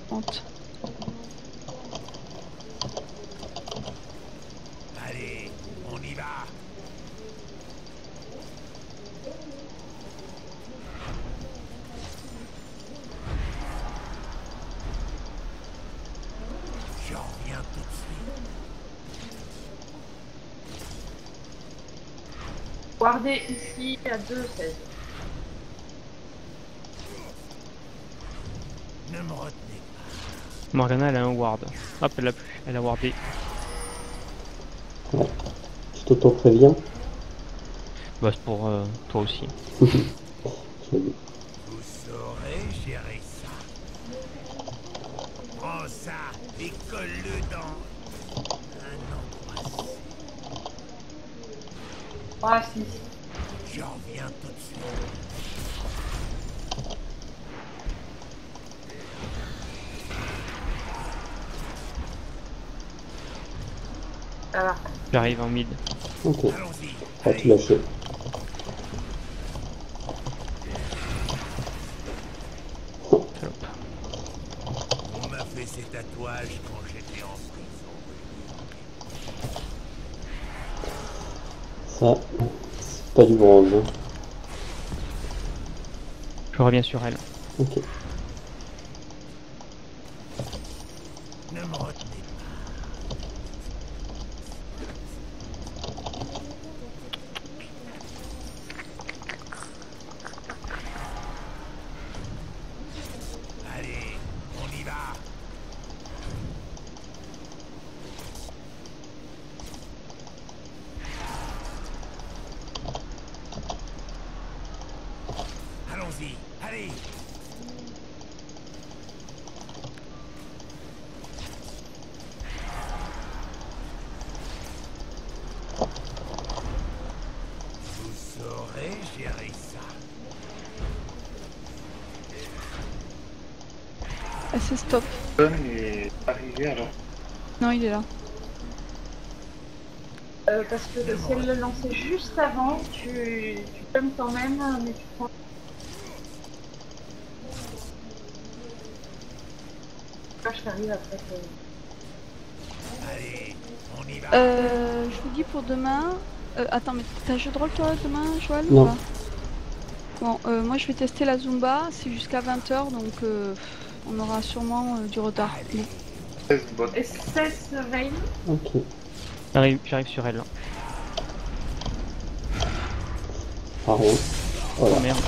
30. Allez, on y va. J'en reviens tout de suite. Guardez ici à 2, 16. Ne me retenez Morgana, elle a un ward. Hop, elle l'a plus. Elle a wardé. Ouais. Tu t'auto-préviens. Bah, c'est pour toi aussi. Je l'ai vu. Vous saurez gérer ça. Prends ça et colle-le dans un endroit. Ah, 6. J'en reviens tout de suite. Ça va. J'arrive en mid. Ok. Allons-y. Pas tout lâcher. Salope. On m'a fait ces tatouages quand j'étais en prison. Ça, c'est pas du bronze. Hein. Je reviens sur elle. Ok. Ne me retenez pas. Allez, on y va. Allons-y, allez. Vous saurez gérer ça. Ah, c'est stop. John est arrivé alors. Non, il est là. Parce que si elle le lançait juste avant, tu peux quand même, mais tu prends. Là, je t'arrive après que. Allez, on y va. Je vous dis pour demain. Attends, mais t'as jeu de rôle toi demain, Joël ou Non. pas? Bon, moi je vais tester la Zumba, c'est jusqu'à 20h donc on aura sûrement du retard. Bon. 16 bots. Et 16 veille. Ok. J'arrive sur elle. Pardon. Oh Voilà. merde.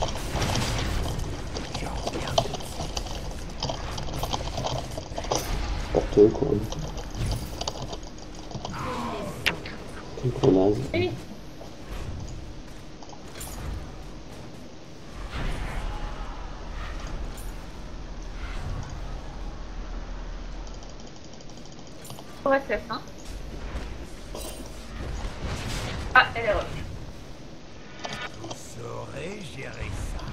Porteux, quoi. Quel connasse. Oui. Pour SF, hein. Ah, elle est revenue. Vous saurez gérer ça.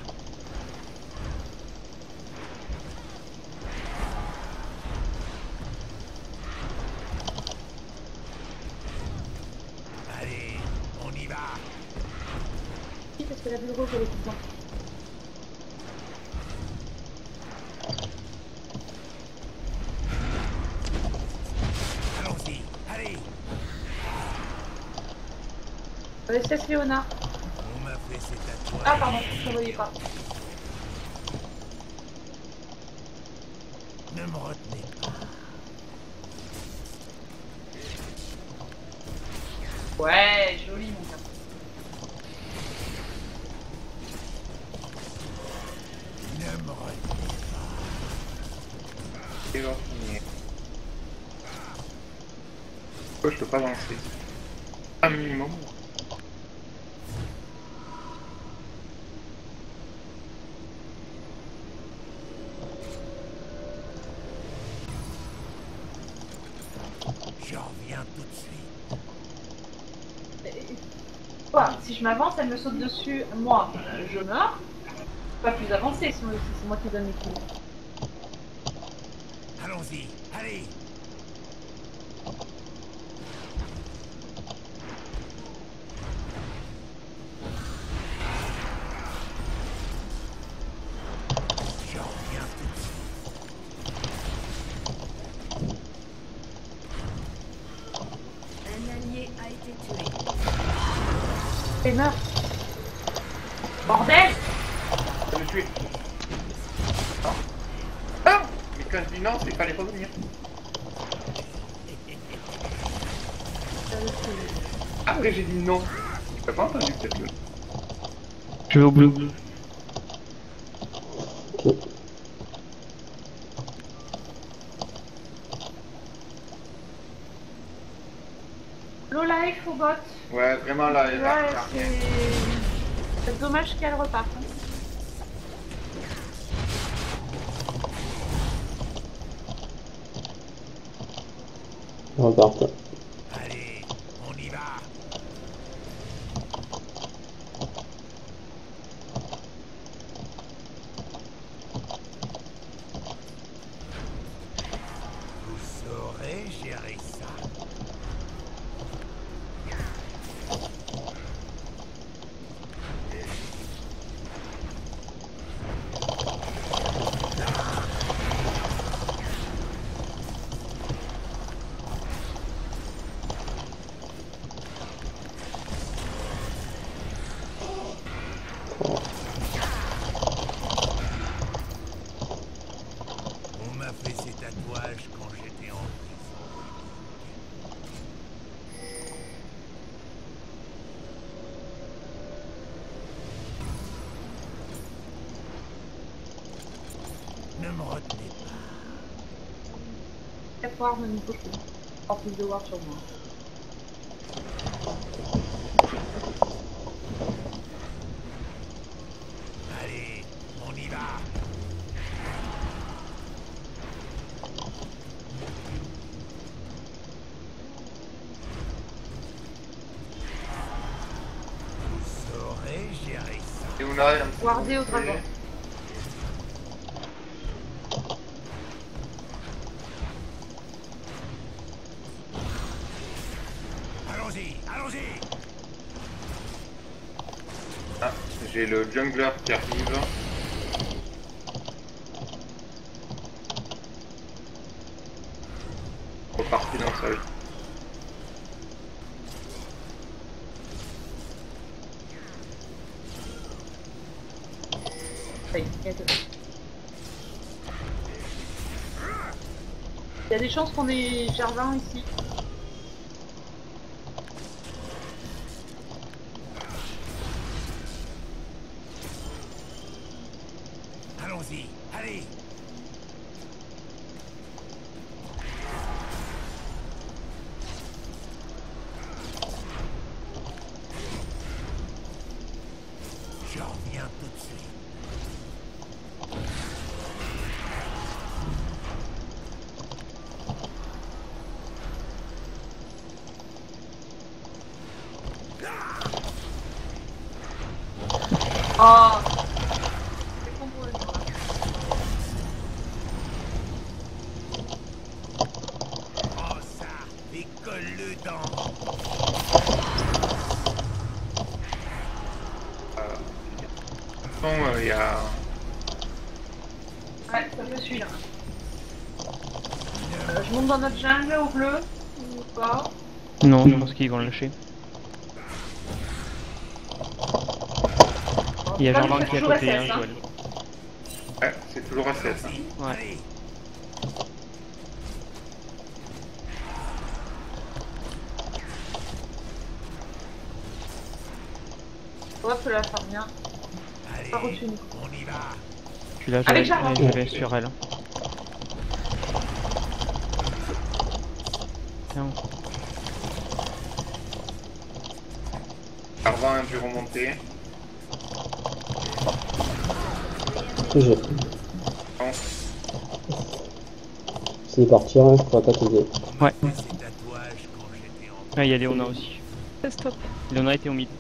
Allez, on y va. Oui, parce que la bulle rouge, elle est tout le temps. Allons-y, allez. SS Léona. On m'a fait ces tatouages. Ah, pardon, je ne voyais pas. Ne me retenez pas. Ouais, joli, mon gars. Ne me retenez Et va finir. Pourquoi je peux pas lancer? Un minimum. J'en reviens tout de suite. Quoi, si je m'avance, elle me saute dessus. Moi, je meurs. Pas plus avancé, sinon c'est moi qui donne les coups. Allons-y, allez. J'en reviens tout de suite. Et meurt. Bordel! Je vais le tuer. Non. Ah! Mais quand je dis non, c'est qu'il fallait revenir. Après j'ai dit non. Tu n'as pas entendu peut-être le... Je vais au bleu. Ok. Low life au bot. Ouais, vraiment là, il y a Ouais, rien. c'est dommage qu'elle reparte. Hein. Ils repartent. Allez, on y va. Vous saurez gérer ça. On m'a fait ces tatouages quand j'étais en prison. Ne me retenez pas. 4 wards même beaucoup. En plus de wards sur moi. Allez, on y va. Vous saurez gérer ça. Et on a un petit Wardé au peu dragon. Allons-y, allons-y. Ah, j'ai le jungler qui arrive. Reparti dans sa vie. Il y a des chances qu'on ait Jardin ici. Allons-y, allez. Je reviens tout de suite. Oh! C'est con pour le temps, là. Oh ça, et colle-le dans. De toute façon, il y a... Ouais, ça me suit là. Je monte dans notre jungle au bleu. Ou pas? Non, je pense qu'ils vont le lâcher. Il y a Bah, Jardin c'est qui est à toujours côté, hein, SS, hein. Joël. Ouais, c'est toujours SS. Hein. Ouais. Allez. Hop là, ça revient. Allez, Par au-dessus. on y va. Tu l'as, Avec Joël. Jardin. Allez, je vais sur elle. Tiens. Carvan a dû remonter. GG. Non. S'il partir, je pourrais pas t'aider. Ouais. Ces tatouages quand j'étais en Ah, il y a Léona aussi. Stop. Léona était au mid.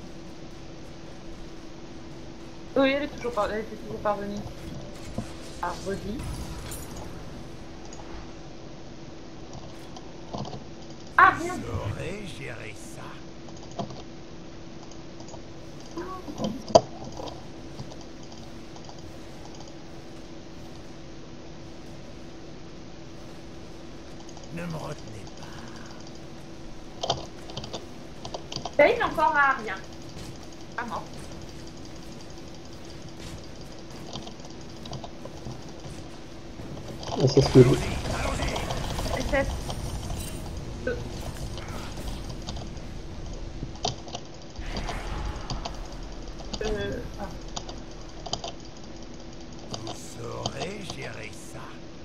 Oui, elle était toujours parvenue. Ah, redit. Ah, rien! saurais gérer ça. Ne me retenez pas. Paye encore à rien. Ah mort. SS Mid. SS. Ah. Vous saurez gérer ça.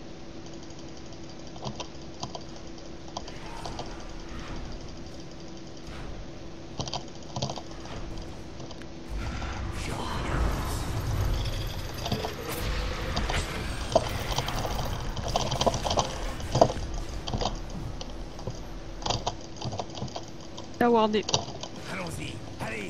La wardé. Allons-y, allez.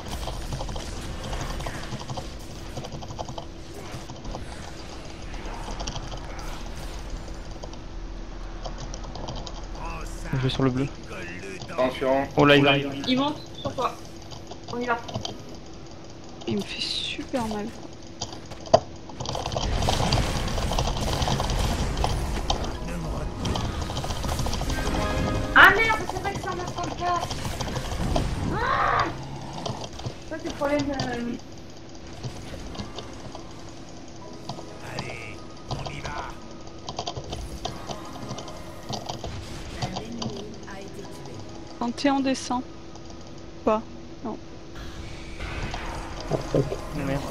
Prends ça, Je vais sur le bleu. colle-le dans Attention. Oh là, il arrive. Il monte sur toi. On y va. Il me fait super mal. Ah merde, c'est vrai que ça m'a pas le cas. Ah ça c'est le problème. Allez, on y va. Quand on descend. Pas. Ah, fuck. Oh, merde.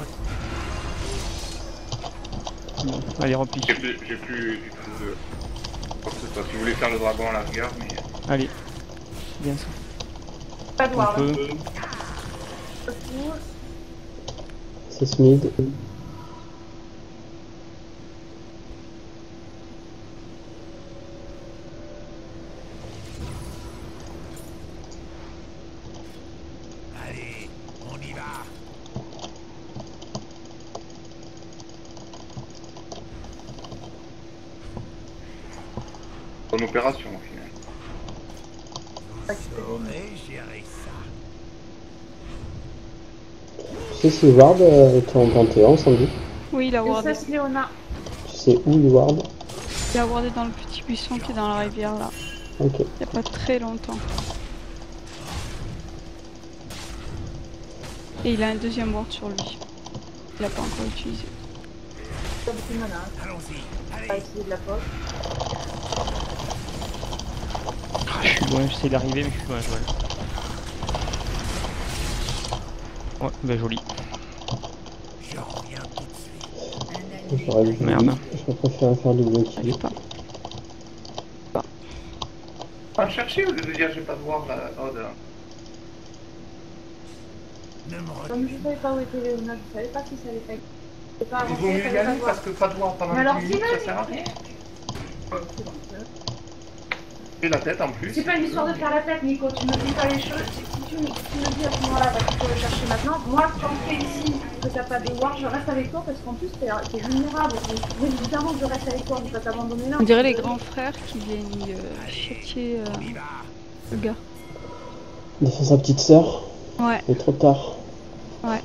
Bon, allez, repli. J'ai plus du tout de... quoi que ce soit. Si vous voulez faire le dragon à la rigueur, mais... Allez. Bien ça. Pas de On voir là. peut. SS Mid. Allez, on y va. Bonne opération au final. Vous saurez gérer ça. Tu sais si Ward est en Panthéon, Sandy? Oui, il a wardé. SS Léona. Tu sais où il Ward? Il a wardé dans le petit buisson qui est dans la rivière là. Ok. Il y a pas très longtemps. Et il a un deuxième ward sur lui. Il l'a pas encore utilisé. Pas beaucoup de mana. Hein. Allons-y, On va allez. essayer de la pote. Ah, je suis loin, j'essaie d'arriver, mais je suis loin, Joël. Ouais, bah joli. Je reviens tout de suite. J'aurais dû... Merde. J'aurais préféré faire double kill. J'arrive pas. Va me chercher au lieu de dire j'ai pas de voir la Odd. Ne me Comme retenez je savais pas où était Léona, je savais pas si ça allait faire. Je sais pas Il avancer, vaut mieux y fallait pas aller voir. parce que pas de voir pendant Mais alors 10 minutes, dis-le, ça sert à rien. c'est bon. J'ai la tête en plus. C'est pas une histoire de faire la tête, Nico. Tu me dis pas les choses. Si tu me dis à ce moment-là, bah, tu peux le chercher maintenant. Moi, quand tu es ici, que t'as pas de war, je reste avec toi parce qu'en plus, t'es vulnérable. Donc, oui, évidemment, je reste avec toi. Je vais pas t'abandonner là. On dirait les grands frères qui viennent châtier on y va. le gars. Défends sa petite sœur. Ouais, Il est trop tard. ouais.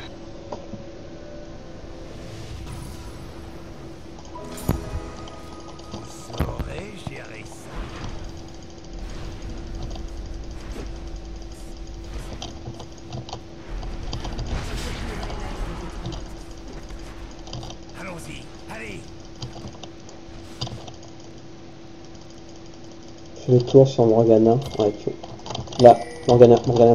Vous saurez gérer ça. Allons-y, allez. Je fais le tour sur Morgana. Ouais, tu... Là, Morgana.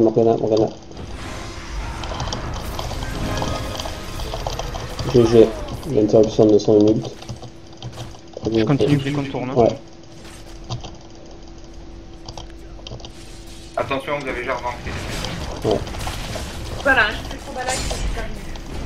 GG. L'interruption de son ult. Très bien Je continue fait. les contours, non? Ouais. Attention, vous avez déjà remarqué. Voilà, je fais trop balade, c'est terminé.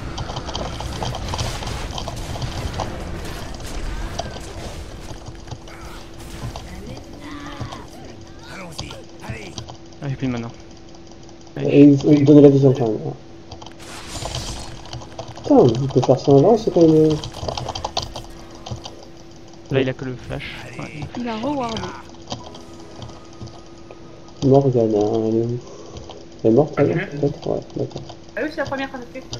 Allons-y, allez. Ah, j'ai plus de mana. Et il faut lui donner la vision quand même. Putain, il peut faire ça en lance, c'est quand même... Là, il a que le flash. Ouais. Il a rewardé. Morgana, elle est où? Elle est morte, elle, Ok. peut-être? Ouais, d'accord. Ah oui, c'est la première qu'on a fait.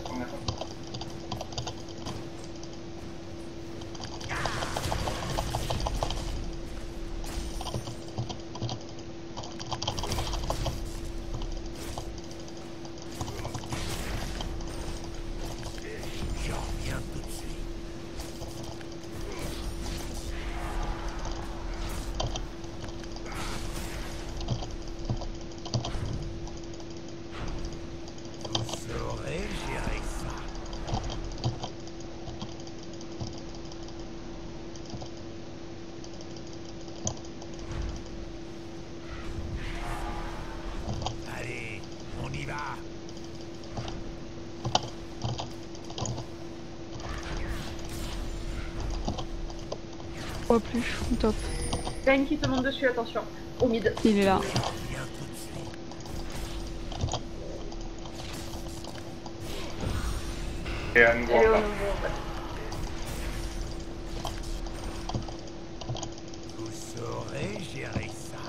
vois plus, top. Vayne qui te monte dessus, attention. Au mid. Il est là. Et à nouveau Et en bas. Vous saurez gérer ça.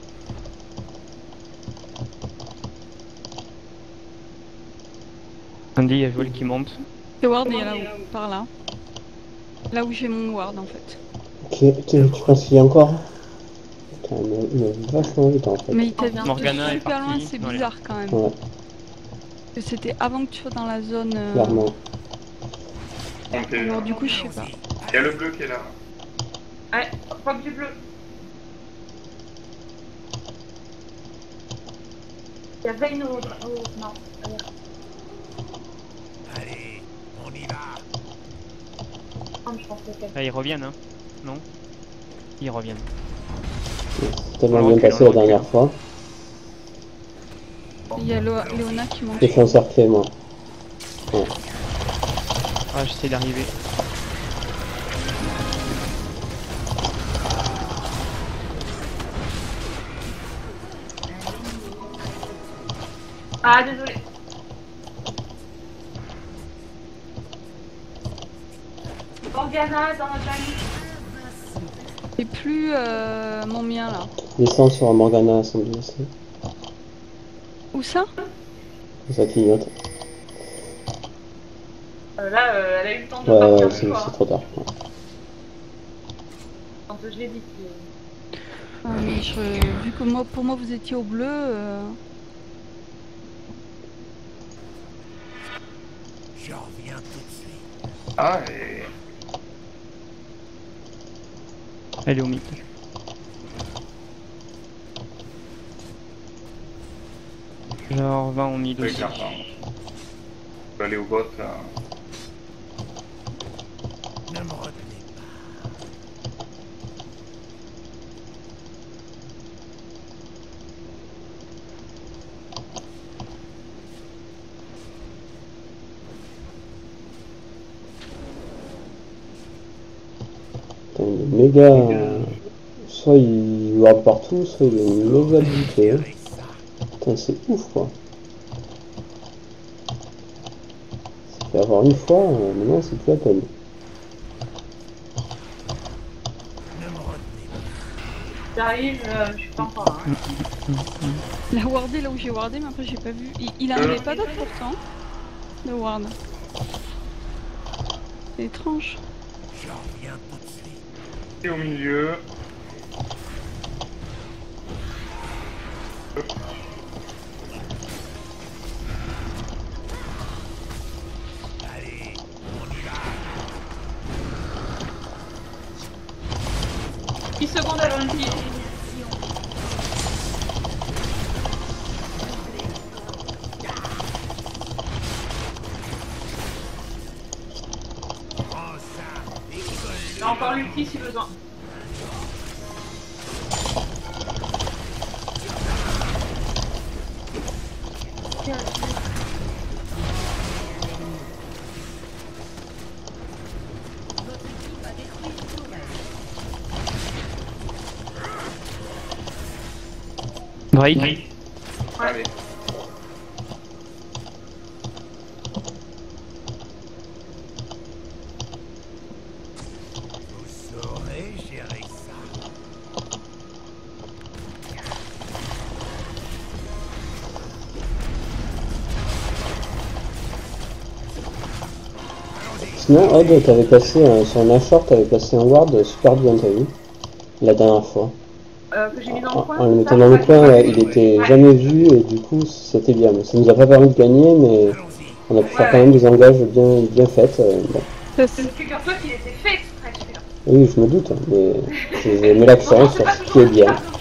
Andy, il y a Joël qui monte. Le ward il est là, par là. Là où j'ai mon ward en fait. Ok, tu penses qu'il y a encore? Putain, il m'a vachement vite en fait. Mais il t'a vu Morgana est super loin, partie c'est dans les- bizarre quand même. Ouais, Que c'était avant que tu sois dans la zone. clairement. Montez. Alors du coup, je sais pas. Il y a le bleu qui est là. Ouais, pas du bleu. Il y a Vayne au... non. Allez, on y va. Je pense que c'est Là, ils reviennent, hein? Non? Ils reviennent. C'est tellement bien passé la dernière fois. Il y a Léona qui monte. Je suis encerclé moi. Ouais. Ah, j'essaie d'arriver. Ah, désolé. Morgana dans la famille. C'est plus mon mien là. Descends sur Morgana à 110. Où ça? Ça clignote. Là, elle a eu le temps de Ouais, partir ouais, une c'est fois, hein. trop tard. Quand je l'ai dit. Ah, mais vu que moi, pour moi vous étiez au bleu. Je reviens tout de suite. Ah, et... Elle est au mid. Genre 20 au mid aussi. Regarde, je vais aller au bot. Ne me retenez Putain, il est méga. Soit il ward partout, soit il est méga buté. Hein. gérer ça. Putain, c'est ouf quoi. Ça fait avoir une fois, maintenant c'est plus la peine. Ne me retenez J'arrive, je suis pas encore là. Hein. La wardé là où j'ai wardé, mais après j'ai pas vu. Il en avait pas d'autres pourtant. Le ward. C'est étrange. pas. Je reviens tout de suite. Et au milieu. Allez, on y va. 10 secondes avant le pied. Prends ça et colle. J'ai encore l'ulti si besoin. Break. Allez. Vous saurez gérer ça. Sinon, Odd, t'avais placé sur un short, t'avais placé un ward super bien, t'as vu? La dernière fois. Que j'ai mis dans le coin. En le c'est mettant ça dans le Ouais. coin, ouais, il était Ouais. jamais vu et du coup c'était bien. Ça nous a pas permis de gagner, mais Allons-y. on a pu faire Ouais. quand même des engages bien faits. Bon. Figure-toi qu'il était fait exprès, celui-là. Oui, je me doute, hein, mais j'ai mis l'accent Bon, c'est sur pas ce qui toujours est le bien. cas, donc,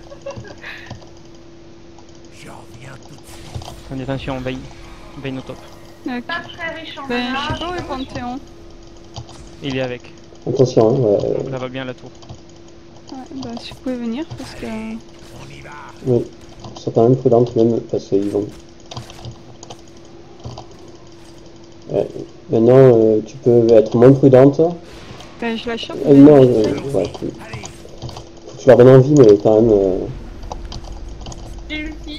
Je reviens tout de suite. On attention, Vayne. Vayne au top. Ok. Pas très riche en Ben, mana, je sais pas où est vraiment. Panthéon. Il est avec. Attention, hein, Donc ça va bien la tour. Ouais, bah si vous pouvez venir parce que. On y va. oui, sois quand même prudente même parce qu'ils vont. Ouais. Maintenant, tu peux être moins prudente Ben, je la chope. Non, ouais, faut que tu leur donnes envie, mais quand même. J'ai ulti.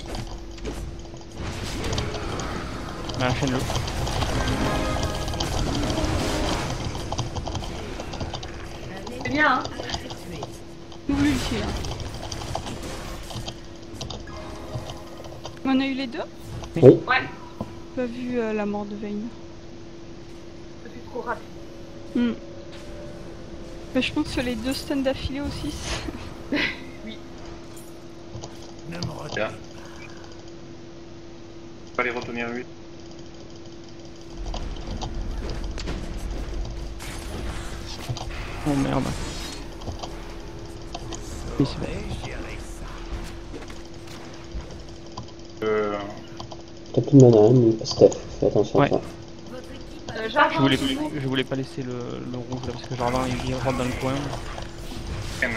Enchaîne-le. C'est bien, hein. Ou l'ulti là. On a eu les deux? Oui. Ouais. Pas vu la mort de Vayne. C'est trop rapide. Hmm. Ben, je pense que les deux stuns d'affilée aussi. Ne me regarde Bien. Pas les retenir 8. Oh merde. Oui, c'est bon. pas gérer ça. T'as plus de mana, hein, mais Steph, fais attention à Ouais. toi. Jarvan, Je voulais pas laisser le rouge là parce que Jarvan il rentre dans le coin. Ken.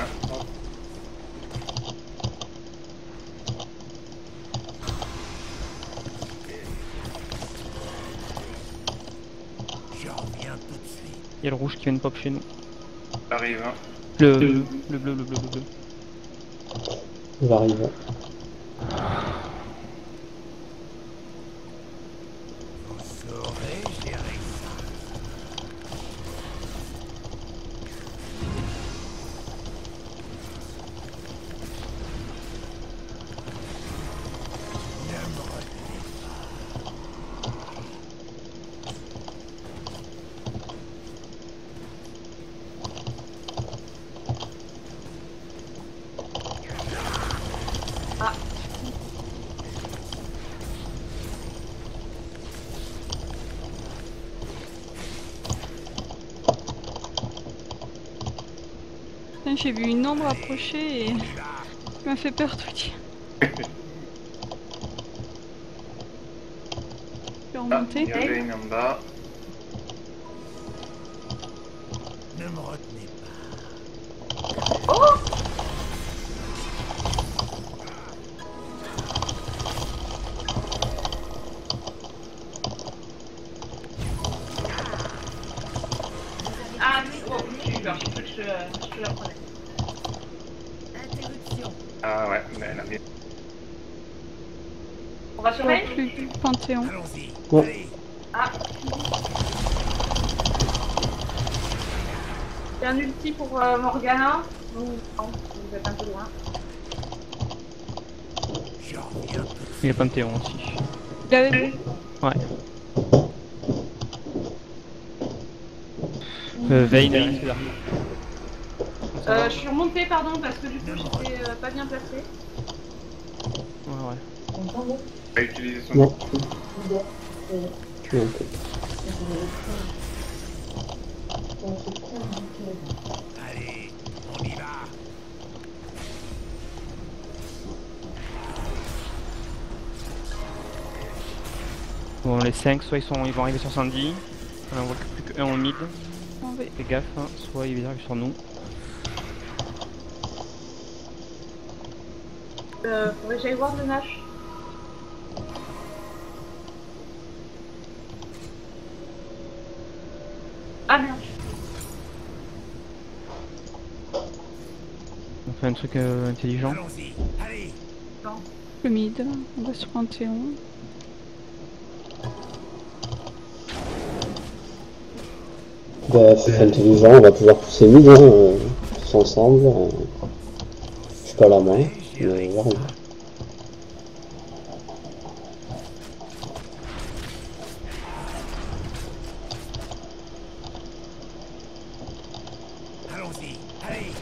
Je reviens tout de suite. Il y a le rouge qui vient de pop chez nous. Arrive. Hein. Le bleu. Il va arriver. Vous saurez gérer ça. Ne me retenez Putain, j'ai vu une ombre approcher et ça m'a fait peur tout dire. Je vais Ah, remonter. il y a Jane en bas. Ne me retenez Ah, oui, oh, j'ai eu peur, j'ai cru que je la prenais. Ah ouais, mais elle a bien. On va sur Pas elle. plus Panthéon. pas. Allons-y. Ouais. Allez. Ah. J'ai un ulti pour Morgana. Non, vous êtes un peu loin. Je reviens. Il y a Panthéon aussi. Il avait vu? Ouais. Vayne elle reste là. Je suis remontée, pardon, parce que du coup j'étais pas bien placée. Ouais. Va utiliser son. Non. Non, ok. Allez, on y va. Bon, les 5, soit ils vont arriver sur Sandy. On voit que plus qu'un en mid. On va- Fais gaffe, hein. Soit ils arrivent sur nous. Faudrait que j'aille voir le Nash. Ah merde. On fait un truc intelligent. Allons-y. Allez. Le mid, on va sur Panthéon. Bah, c'est intelligent, on va pouvoir pousser mid, hein, tous ensemble. Je suis pas la main, mais on va arriver. Allons-y. Allez.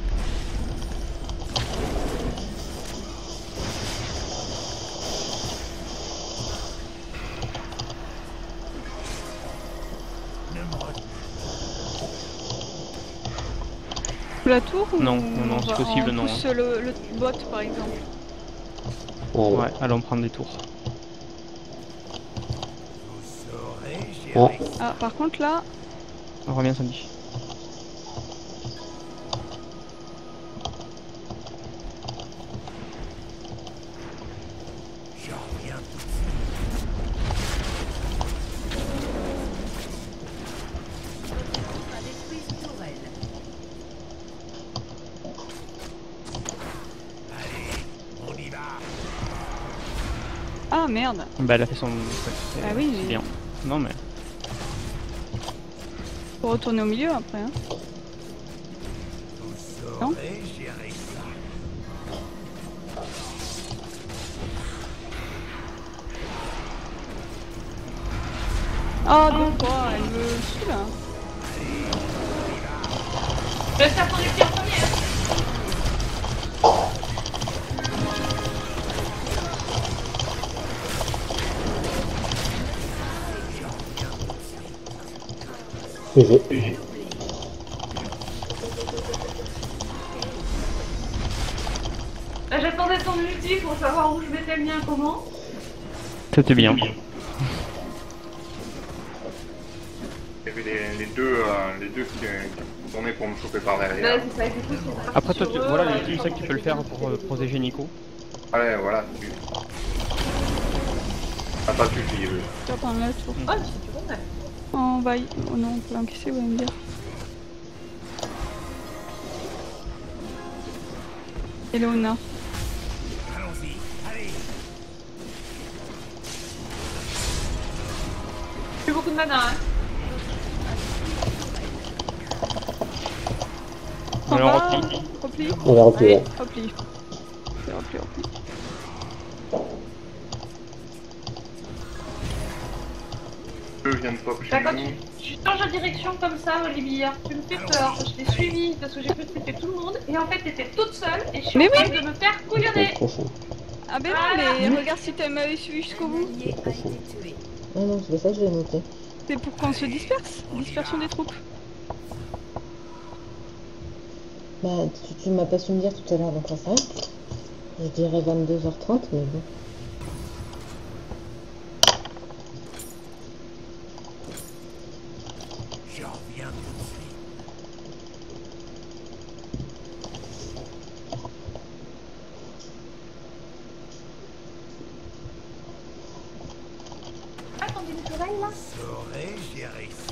Ne me retenez La tour ou Non, non, non, on c'est va- possible, on non, pousse le bot par exemple. Allez. Ouais, allons prendre des tours. Vous saurez Ah. gérer ça. Ah, par contre là, On revient Sandy. Je reviens tout de suite. Ah merde. Bah elle a fait son... Ah oui, c'est mais- bien. Non mais... Faut retourner au milieu après. Hein. Vous Non. saurez gérer ça. Oh donc quoi, elle me suit là. Je vais faire ton équipe en premier. Hein. GG. Là, j'attendais ton ulti pour savoir où je mettais le mien, comment. C'était bien. Il y avait les deux qui tournaient pour me choper par Là, derrière. c'est ça, du coup, c'est parti Après toi, sur eux, voilà, ouais, l'ultime, c'est que tu peux le faire pour protéger Nico. Ouais, voilà. Ça n'a pas suffi. Oui. J'attends là tour. Ouais, c'est toujours vrai. On va y... Oh non, on peut l'encaisser, vous allez me dire. Et Léona. Allons-y, allez. Plus beaucoup de mana, hein. On Alors, va... repli. Repli. On va replier. Ouais. Ouais. Repli. C'est repli. Je viens de pop chez Bah, quand nous. tu changes de direction comme ça, Olivia, tu me fais peur. Je t'ai suivi parce que j'ai cru que c'était tout le monde et en fait t'étais toute seule et je suis Mais en train de me faire Je couillonner. pense prochain. Ah ben non, mais regarde si tu m'avais suivi jusqu'au bout. Ah non, c'est ça que je l'ai noté. C'est pour qu'on se disperse. Dispersion des troupes. Bah, tu m'as pas su me dire tout à l'heure, donc ça s'arrête. Je dirais 22h30, mais bon. Je reviens tout de suite. Ah, ton dîner soleil là? Saurez gérer ça.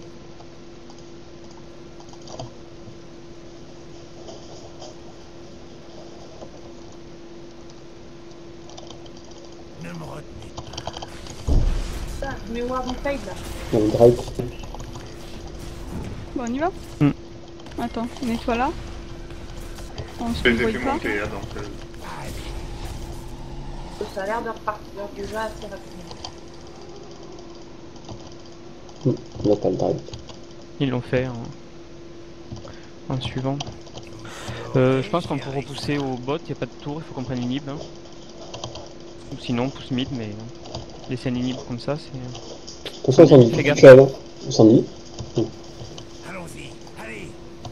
Ne me retenez pas. Ah, mais War on fade là. Il y a le Drake. Bon, on y va Hmm. Attends, nettoie là. On se Je les ai voit fait pas. monter, là, donc... Ça a l'air de repartir déjà assez rapidement. Il n'y a pas le Drake. Ils l'ont fait en suivant. Je pense qu'on peut repousser au bot, il n'y a pas de tour, il faut qu'on prenne une inhib. Hein. Ou sinon on pousse mid, mais laisser un inhib comme ça, c'est... Attention, on s'en dit. Fais gaffe. Tu es là. On s'en dit. Allons-y, allez.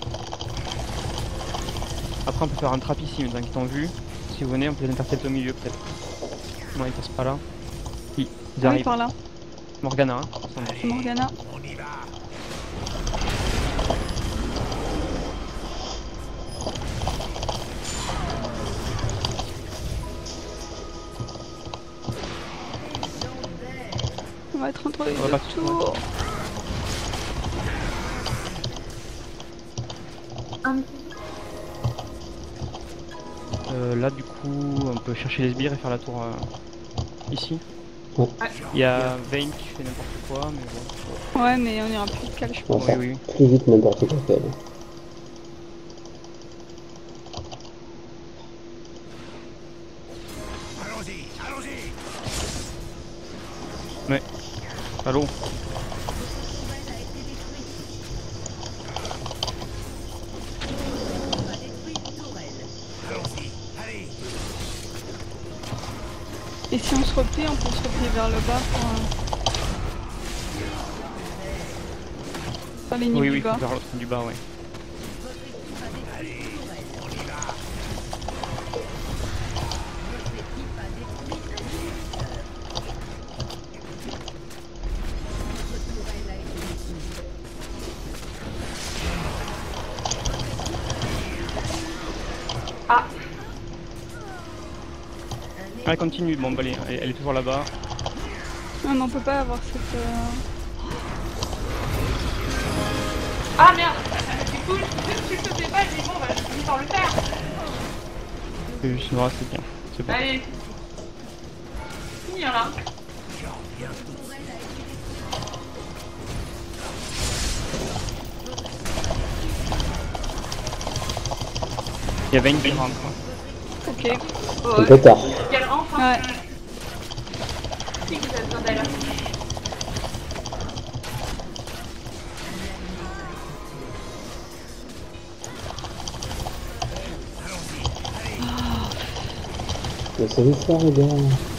Après on peut faire un trap ici, maintenant qu'ils t'ont vu. Si vous venez, on peut les intercepter au milieu peut-être. Non, ils passent pas là. Ils Ah oui, arrivent. par là. Morgana, hein. C'est Morgana. On y va. On va être entre les On va deux pas tout tours. Là du coup, on peut chercher les sbires et faire la tour ici. Ouais. Il y a Vayne qui fait n'importe quoi, mais bon. Ouais, mais on ira plus calme, je On pense. va Oui, faire oui. plus vite n'importe quoi qu'elle. Allons-y, allons-y. Allô. Allons-y, allez. Et si on se replie, on peut se replier vers le bas pour faire les nids Oui, du oui, bas. faut vers l'autre du bas, ouais. Ah, Elle continue, bon bah elle est toujours là-bas. Non, mais on peut pas avoir cette... ah merde. Du coup, je le faisais pas, je dis bon, bah je finis par le faire. Chinois, c'est bien. C'est bon. Allez. Fini, viens là. Il y avait une rampe. Ok. Un peu tard. Quelle rampe, hein. Ouais. Qui vous a besoin d'elle? Laissez-nous faire les gars.